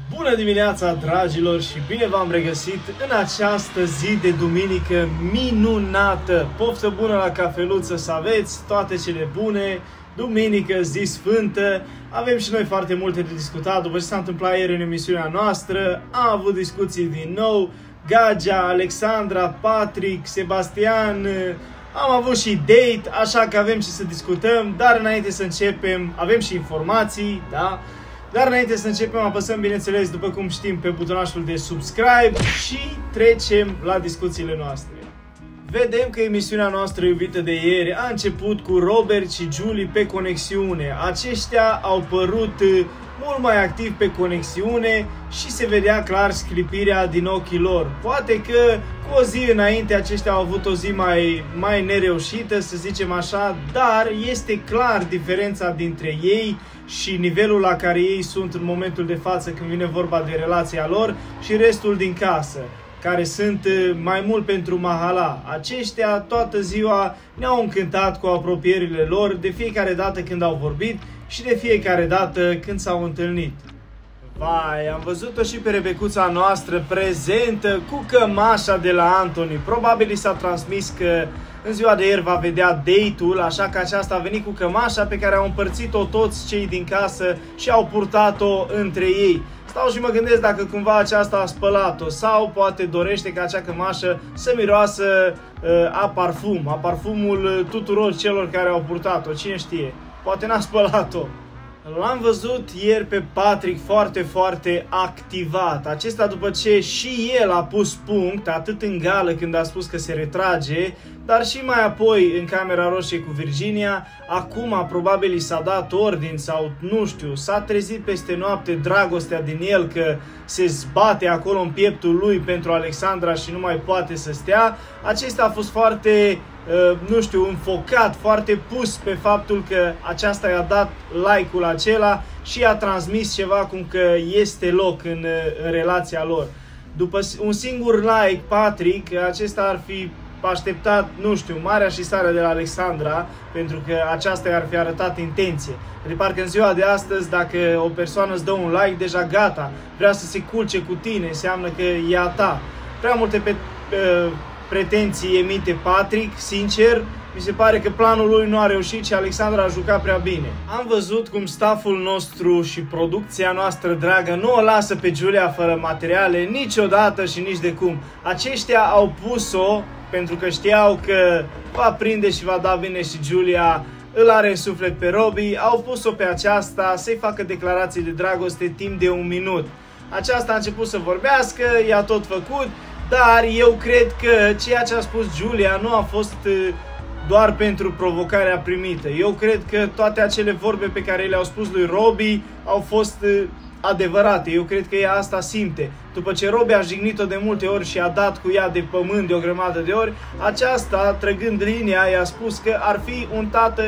Bună dimineața, dragilor, și bine v-am regăsit în această zi de duminică minunată. Poftă bună la cafeluță să aveți, toate cele bune. Duminică, zi sfântă. Avem și noi foarte multe de discutat. După ce s-a întâmplat ieri în emisiunea noastră, am avut discuții din nou. Gagea, Alexandra, Patrick, Sebastian. Am avut și date, așa că avem ce să discutăm. Dar înainte să începem, avem și informații, da? Dar înainte să începem, apăsăm, bineînțeles, după cum știm, pe butonașul de subscribe și trecem la discuțiile noastre. Vedem că emisiunea noastră iubită de ieri a început cu Robert și Julie pe conexiune. Aceștia au părut mult mai activi pe conexiune și se vedea clar sclipirea din ochii lor. Poate că cu o zi înainte aceștia au avut o zi mai nereușită, să zicem așa, dar este clar diferența dintre ei și nivelul la care ei sunt în momentul de față când vine vorba de relația lor și restul din casă, care sunt mai mult pentru mahala. Aceștia toată ziua ne-au încântat cu apropierile lor de fiecare dată când au vorbit și de fiecare dată când s-au întâlnit. Vai, am văzut-o și pe Rebecuța noastră prezentă cu cămașa de la Anthony. Probabil i s-a transmis că în ziua de ieri va vedea date-ul, așa că aceasta a venit cu cămașa pe care au împărțit-o toți cei din casă și au purtat-o între ei. Stau și mă gândesc dacă cumva aceasta a spălat-o sau poate dorește ca acea cămașă să miroasă a parfumul tuturor celor care au purtat-o, cine știe, poate n-a spălat-o. L-am văzut ieri pe Patrick foarte activat. Acesta după ce și el a pus punct, atât în gală când a spus că se retrage, dar și mai apoi în Camera Roșie cu Virginia. Acum probabil i s-a dat ordin sau nu știu, s-a trezit peste noapte dragostea din el că se zbate acolo în pieptul lui pentru Alexandra și nu mai poate să stea. Acesta a fost foarte nu știu, înfocat, foarte pus pe faptul că aceasta i-a dat like-ul acela și i-a transmis ceva cum că este loc în relația lor. După un singur like, Patrick, acesta ar fi așteptat, nu știu, marea și sarea de la Alexandra, pentru că aceasta i-ar fi arătat intenție. De parcă în ziua de astăzi, dacă o persoană îți dă un like, deja gata, vrea să se culce cu tine, înseamnă că e a ta. Prea multe pretenții emite Patrick, sincer, mi se pare că planul lui nu a reușit și Alexandra a jucat prea bine. Am văzut cum stafful nostru și producția noastră dragă nu o lasă pe Julia fără materiale niciodată și nici de cum. Aceștia au pus-o pentru că știau că va prinde și va da bine și Julia îl are în suflet pe Robbie, au pus-o pe aceasta să-i facă declarații de dragoste timp de 1 minut. Aceasta a început să vorbească, i-a tot făcut, dar eu cred că ceea ce a spus Julia nu a fost doar pentru provocarea primită. Eu cred că toate acele vorbe pe care le-au spus lui Robbie au fost adevărate. Eu cred că ea asta simte. După ce Robbie a jignit-o de multe ori și a dat cu ea de pământ de o grămadă de ori, aceasta, trăgând linia, i-a spus că ar fi un tată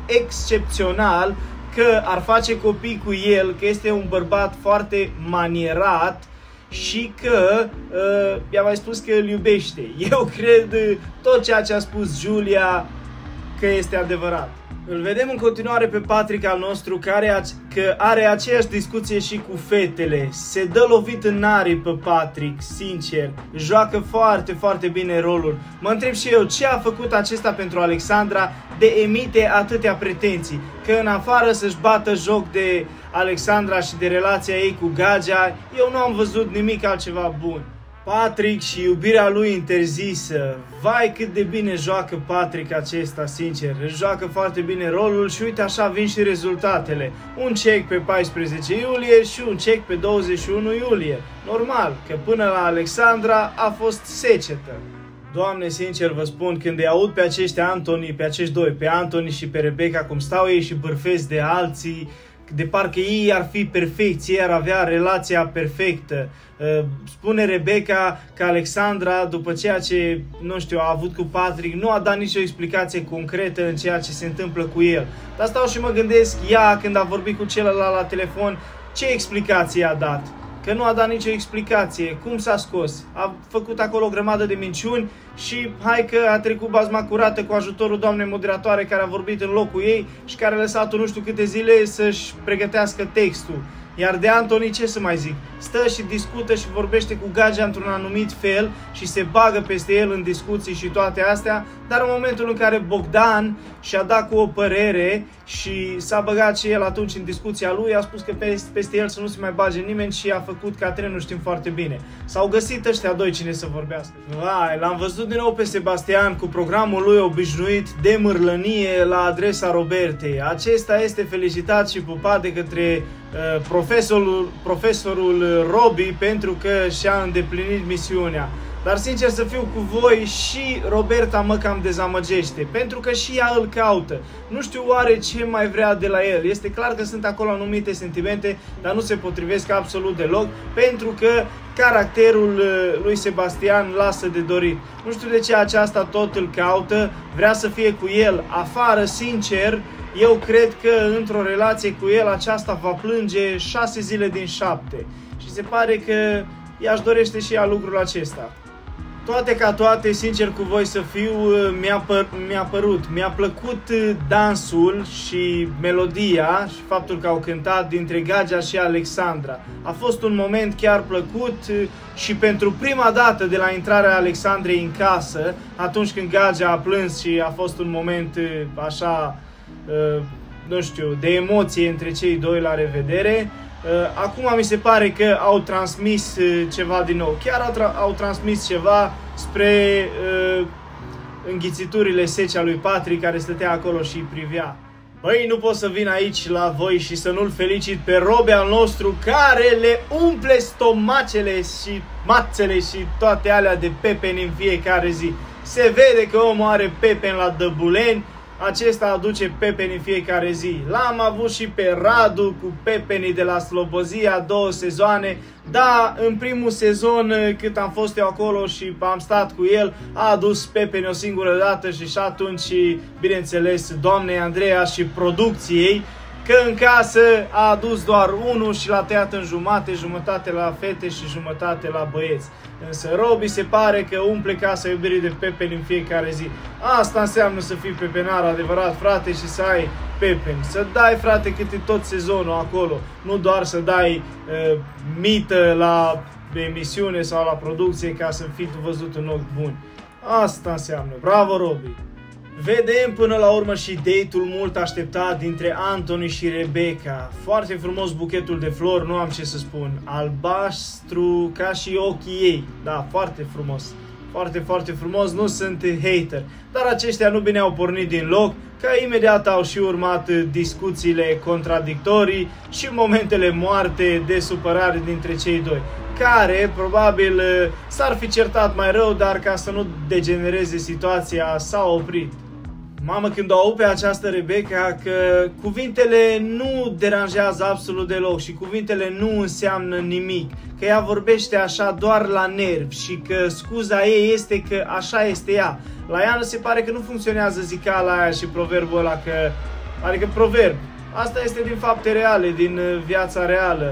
excepțional, că ar face copii cu el, că este un bărbat foarte manierat și că i-a mai spus că îl iubește. Eu cred tot ceea ce a spus Julia că este adevărat. Îl vedem în continuare pe Patrick al nostru că are aceeași discuție și cu fetele. Se dă lovit în aripi pe Patrick, sincer. Joacă foarte bine rolul. Mă întreb și eu ce a făcut acesta pentru Alexandra de emite atâtea pretenții. Că în afară să-și bată joc de Alexandra și de relația ei cu Gagea, eu nu am văzut nimic altceva bun. Patrick și iubirea lui interzisă. Vai cât de bine joacă Patrick acesta, sincer. Își joacă foarte bine rolul și uite așa vin și rezultatele. Un check pe 14 iulie și un check pe 21 iulie. Normal, că până la Alexandra a fost secetă. Doamne, sincer vă spun, când îi aud pe acești doi, pe Anthony și pe Rebecca, cum stau ei și bârfesc de alții, de parcă ei ar fi perfecți, ei ar avea relația perfectă. Spune Rebecca că Alexandra, după ceea ce, nu știu, a avut cu Patrick, nu a dat nicio explicație concretă în ceea ce se întâmplă cu el. Dar stau și mă gândesc, ea, când a vorbit cu celălalt la telefon, ce explicație a dat? Că nu a dat nicio explicație. Cum s-a scos? A făcut acolo o grămadă de minciuni și hai că a trecut bazma curată cu ajutorul doamnei moderatoare care a vorbit în locul ei și care a lăsat-o nu știu câte zile să-și pregătească textul. Iar de Anthony ce să mai zic? Stă și discută și vorbește cu Gagea într-un anumit fel și se bagă peste el în discuții și toate astea, dar în momentul în care Bogdan și-a dat cu o părere și s-a băgat și el atunci în discuția lui, a spus că peste el să nu se mai bage nimeni și a făcut ca trenul, știm foarte bine. S-au găsit ăștia doi cine să vorbească. Vai, l-am văzut din nou pe Sebastian cu programul lui obișnuit de mârlănie la adresa Robertei. Acesta este felicitat și pupat de către profesorul Robi pentru că și-a îndeplinit misiunea. Dar sincer să fiu cu voi, și Roberta mă cam dezamăgește, pentru că și ea îl caută. Nu știu oare ce mai vrea de la el. Este clar că sunt acolo anumite sentimente, dar nu se potrivesc absolut deloc, pentru că caracterul lui Sebastian lasă de dorit. Nu știu de ce aceasta tot îl caută, vrea să fie cu el afară, sincer. Eu cred că într-o relație cu el aceasta va plânge 6 zile din 7. Și se pare că ea își dorește și ea lucrul acesta. Toate ca toate, sincer cu voi să fiu, mi-a plăcut dansul și melodia și faptul că au cântat dintre Gagea și Alexandra. A fost un moment chiar plăcut și pentru prima dată de la intrarea Alexandrei în casă, atunci când Gagea a plâns și a fost un moment așa, nu știu, de emoție între cei doi la revedere. Acum mi se pare că au transmis ceva din nou. Chiar au transmis ceva spre înghițiturile secii a lui Patrick, care stătea acolo și îi privea. Băi, nu pot să vin aici la voi și să nu-l felicit pe Robi al nostru, care le umple stomacele și mațele și toate alea de pepeni în fiecare zi. Se vede că omul are pepeni la Dăbuleni. Acesta aduce pepeni în fiecare zi. L-am avut și pe Radu cu pepenii de la Slobozia 2 sezoane. Da, în primul sezon cât am fost eu acolo și am stat cu el, a adus pepeni o singură dată și atunci, bineînțeles, doamnei Andreea și producției, că în casă a adus doar unul și l-a tăiat în jumate, jumătate la fete și jumătate la băieți. Însă Robi se pare că umple casa iubirii de pepeni în fiecare zi. Asta înseamnă să fii pepenar adevărat, frate, și să ai pepeni. Să dai, frate, cât e tot sezonul acolo. Nu doar să dai mită la emisiune sau la producție ca să fii văzut în ochi buni. Asta înseamnă. Bravo, Robi! Vedem până la urmă și date-ul mult așteptat dintre Anthony și Rebecca. Foarte frumos buchetul de flori, nu am ce să spun. Albastru ca și ochii ei. Da, foarte frumos. Foarte, foarte frumos, nu sunt hater. Dar aceștia nu bine au pornit din loc, că imediat au și urmat discuțiile contradictorii și momentele moarte de supărare dintre cei doi, care probabil s-ar fi certat mai rău, dar ca să nu degenereze situația s-au oprit. Mamă, când o aud pe această Rebecca că cuvintele nu deranjează absolut deloc și cuvintele nu înseamnă nimic, că ea vorbește așa doar la nervi și că scuza ei este că așa este ea. La ea se pare că nu funcționează zicala aia și proverbul ăla că... Adică proverb. Asta este din fapte reale, din viața reală.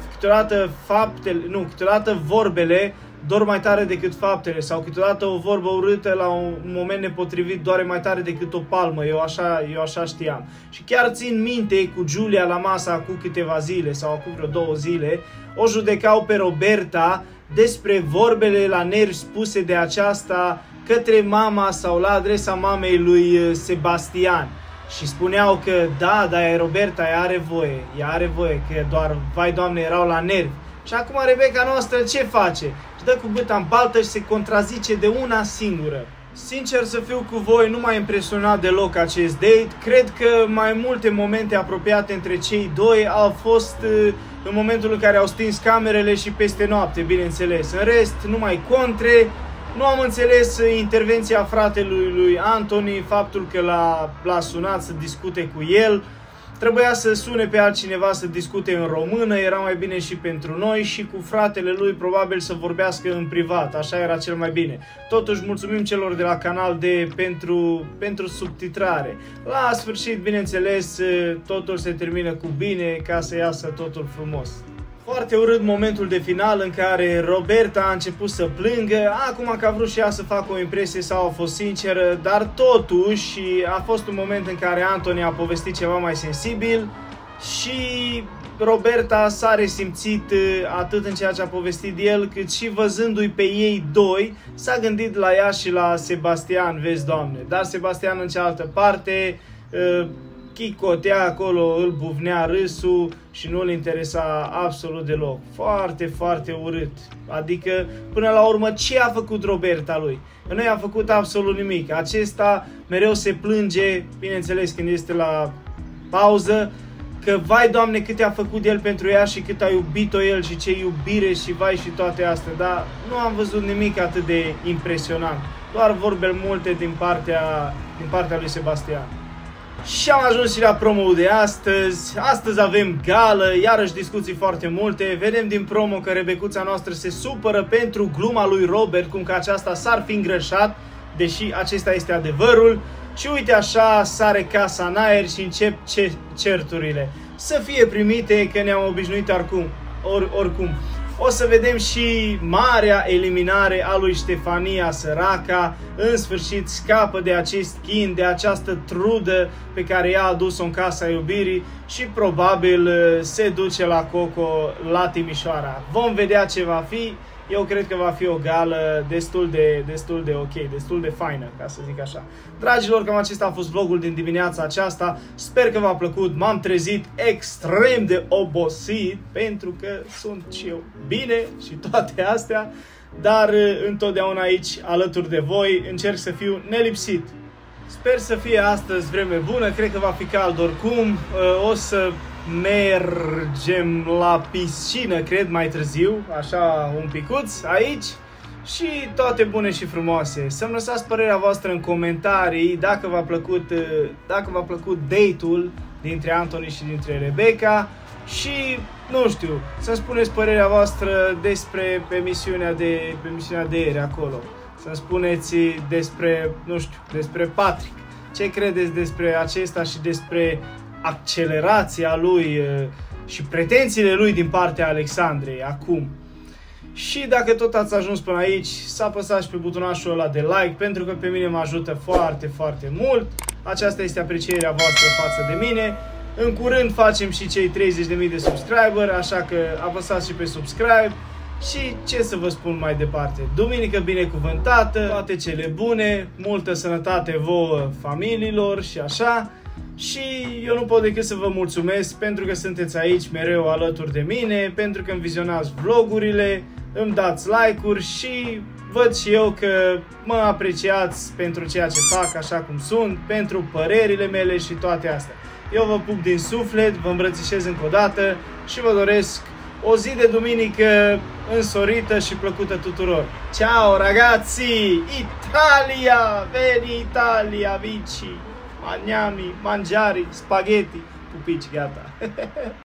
Câteodată vorbele dor mai tare decât faptele, sau câteodată o vorbă urâtă la un moment nepotrivit doare mai tare decât o palmă. Eu așa știam. Și chiar țin minte cu Giulia la masă acum câteva zile sau acum vreo 2 zile, o judecau pe Roberta despre vorbele la nervi spuse de aceasta către mama sau la adresa mamei lui Sebastian. Și spuneau că da, dar Roberta, ea are voie, că doar, vai Doamne, erau la nervi. Și acum Rebecca noastră ce face? Își dă cu bâta în baltă și se contrazice de una singură. Sincer să fiu cu voi, nu m-a impresionat deloc acest date. Cred că mai multe momente apropiate între cei doi au fost în momentul în care au stins camerele și peste noapte, bineînțeles. În rest, numai contre. Nu am înțeles intervenția fratelui lui Anthony, faptul că l-a sunat să discute cu el. Trebuia să sune pe altcineva să discute în română, era mai bine și pentru noi, și cu fratele lui probabil să vorbească în privat, așa era cel mai bine. Totuși mulțumim celor de la Canal D pentru subtitrare. La sfârșit, bineînțeles, totul se termină cu bine ca să iasă totul frumos. Foarte urât momentul de final în care Roberta a început să plângă, acum că a vrut și ea să facă o impresie sau a fost sinceră, dar totuși a fost un moment în care Anthony a povestit ceva mai sensibil și Roberta s-a resimțit atât în ceea ce a povestit el, cât și văzându-i pe ei doi, s-a gândit la ea și la Sebastian, vezi, Doamne. Dar Sebastian în cealaltă parte chicotea acolo, îl buvnea râsul și nu îl interesa absolut deloc. Foarte, foarte urât. Adică, până la urmă, ce a făcut Roberta lui? Nu i-a făcut absolut nimic. Acesta mereu se plânge, bineînțeles când este la pauză, că vai, Doamne, cât a făcut el pentru ea și cât a iubit-o el și ce iubire și vai și toate astea. Dar nu am văzut nimic atât de impresionant. Doar vorbe multe din partea lui Sebastian. Și am ajuns și la promo-ul de astăzi. Astăzi avem gală, iarăși discuții foarte multe. Vedem din promo că Rebecuța noastră se supără pentru gluma lui Robert, cum că aceasta s-ar fi îngrășat, deși acesta este adevărul. Și uite așa, sare casa în aer și încep certurile. Să fie primite, că ne-am obișnuit oricum. O să vedem și marea eliminare a lui Ștefania săraca. În sfârșit scapă de acest chin, de această trudă pe care ea a adus-o în casa iubirii și probabil se duce la Coco la Timișoara. Vom vedea ce va fi. Eu cred că va fi o gală destul de ok, destul de faină, ca să zic așa. Dragilor, cam acesta a fost vlogul din dimineața aceasta. Sper că v-a plăcut. M-am trezit extrem de obosit pentru că sunt și eu bine și toate astea, dar întotdeauna aici, alături de voi, încerc să fiu nelipsit. Sper să fie astăzi vreme bună, cred că va fi cald oricum. O să mergem la piscină, cred, mai târziu, așa un picuț aici. Și toate bune și frumoase. Să-mi lăsați părerea voastră în comentarii dacă v-a plăcut date-ul dintre Anthony și dintre Rebecca. Și, nu știu, să-mi spuneți părerea voastră despre emisiunea de ieri acolo. Să-mi spuneți despre, nu știu, despre Patrick. Ce credeți despre acesta și despre accelerația lui și pretențiile lui din partea Alexandrei acum. Și dacă tot ați ajuns până aici, să apăsați pe butonașul ăla de like, pentru că pe mine mă ajută foarte, foarte mult. Aceasta este aprecierea voastră față de mine. În curând facem și cei 30.000 de subscriber, așa că apăsați și pe subscribe. Și ce să vă spun mai departe? Duminică binecuvântată, toate cele bune, multă sănătate vouă, familiilor și așa. Și eu nu pot decât să vă mulțumesc pentru că sunteți aici mereu alături de mine, pentru că îmi vizionați vlogurile, îmi dați like-uri și văd și eu că mă apreciați pentru ceea ce fac așa cum sunt, pentru părerile mele și toate astea. Eu vă pup din suflet, vă îmbrățișez încă o dată și vă doresc o zi de duminică însorită și plăcută tuturor. Ciao ragazzi! Italia! Veni Italia, vici! Mangiami, mangiari, spaghetti, pupici, gata.